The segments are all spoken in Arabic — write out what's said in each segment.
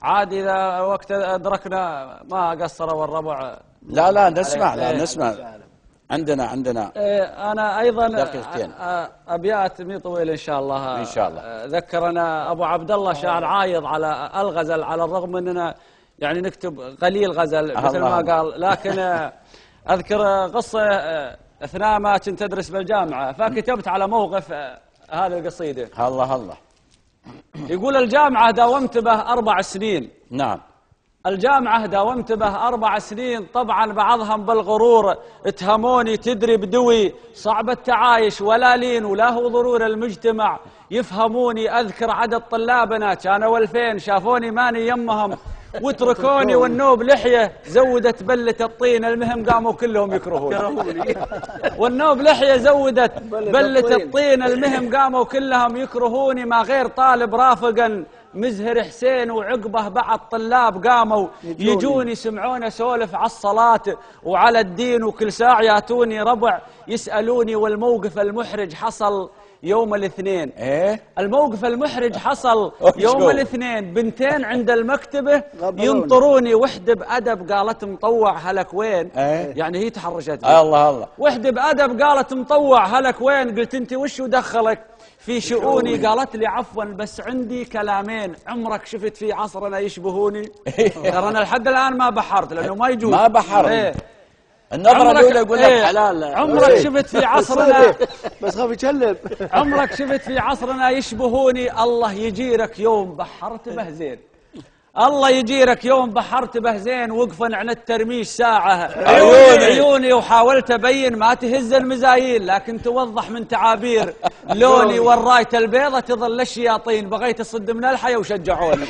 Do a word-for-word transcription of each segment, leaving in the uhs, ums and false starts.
عاد إذا وقت أدركنا ما قصروا الربع. لا لا نسمع، لا نسمع. عندنا عندنا أنا أيضا دقيقتين أبيات مي طويل إن شاء الله. إن شاء الله. ذكرنا أبو عبد الله شاعر عايض على الغزل، على الرغم أننا يعني نكتب قليل غزل مثل ما قال، لكن أذكر قصة أثناء ما كنت أدرس بالجامعة، فكتبت على موقف هذه القصيدة. الله الله. يقول الجامعة داومت به أربع سنين. نعم. الجامعة داومت به أربع سنين، طبعا بعضهم بالغرور اتهموني تدري بدوي، صعب التعايش ولا لين ولا هو ضرور المجتمع يفهموني. أذكر عدد طلابنا كانوا ألفين، شافوني ماني يمهم وتركوني، والنوب لحية زودت بلة الطين، المهم قاموا كلهم يكرهوني. والنوب لحية زودت بلة الطين، المهم قاموا كلهم يكرهوني. ما غير طالب رافقا مزهر حسين وعقبه بعض طلاب قاموا يجوني، سمعوني سولف على الصلاة وعلى الدين، وكل ساعة ياتوني ربع يسألوني. والموقف المحرج حصل يوم الاثنين. إيه؟ الموقف المحرج حصل يوم الاثنين، بنتين عند المكتبة ينطروني، وحدة بأدب قالت مطوع هلك وين؟ إيه؟ يعني هي تحرجت. الله الله. وحدة بأدب قالت مطوع هلك وين؟ قلت انت وش دخلك في شؤوني؟ قالت لي عفوا بس عندي كلامين، عمرك شفت في عصرنا يشبهوني؟ ترى انا لحد الان ما بحرت لانه ما يجوز. ما بحر. ايه. النظرة الأولى يقول لك ايه حلال. عمرك شفت في عصرنا بس خاف يتكلم. عمرك شفت في عصرنا يشبهوني؟ الله يجيرك يوم بحرت به زين، الله يجيرك يوم بحرت به زين، وقفا عن الترميش ساعة عيوني عيوني، وحاولت أبين ما تهز المزايين، لكن توضح من تعابير لوني والراية البيضة تظل الشياطين، بغيت أصد من الحياة وشجعوني.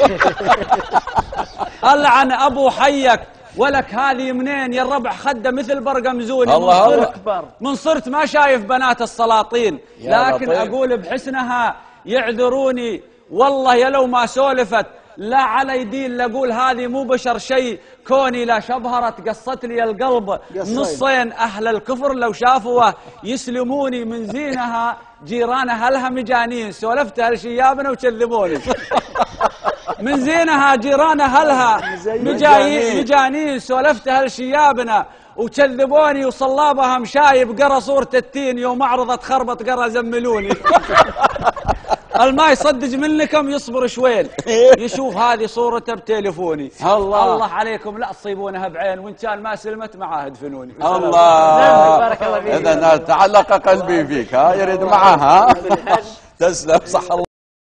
ألعن أبو حيك ولك هذه منين يا الربع خده مثل برقمزوني. الله من صرت, من صرت ما شايف بنات السلاطين، لكن أقول بحسنها يعذروني. والله يا لو ما سولفت لا على دين لأقول هذه مو بشر شيء، كوني لا شبهرت قصت لي القلب نصين. أهل الكفر لو شافوه يسلموني، من زينها جيرانها لها مجانين، سولفت هالشيابنا وكذبوني. من زينها جيرانها لها مجانين، سولفت هالشيابنا وكذبوني، وصلابها مشايب قرا صورة التين، يوم عرضت خربط قرا زملوني. الما يصدق منكم يصبر شوين يشوف هذه صورته بتليفوني. الله الله عليكم لا تصيبونها بعين، وان كان ما سلمت معاه ادفنوني. الله. بارك الله فيك. اذا تعلق قلبي فيك، ها يريد معها. تسلم صح الله.